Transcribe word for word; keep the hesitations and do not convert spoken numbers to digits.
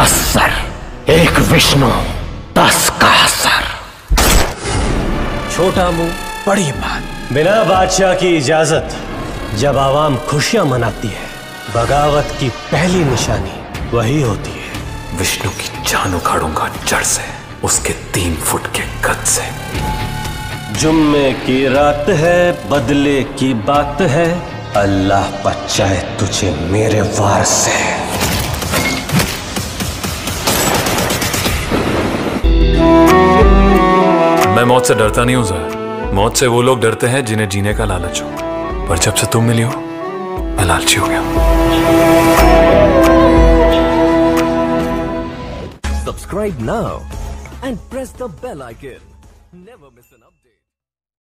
दस सर, एक विष्णु दस का सर। छोटा मुंह बड़ी बात। बिना बादशाह की इजाजत जब आवाम खुशियां मनाती है, बगावत की पहली निशानी वही होती है। विष्णु की जान उखाड़ूंगा जड़ से, उसके तीन फुट के कद से। जुम्मे की रात है, बदले की बात है, अल्लाह बचाए तुझे मेरे वार से। मैं मौत से डरता नहीं हूं सर। मौत से वो लोग डरते हैं जिन्हें जीने का लालच हो, पर जब से तुम मिली हो मैं लालची हो गया। Subscribe now and press the bell icon. Never miss an update.